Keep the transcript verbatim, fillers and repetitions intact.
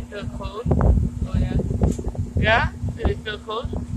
Feel cold? Oh yeah. Yeah? Did it feel cold?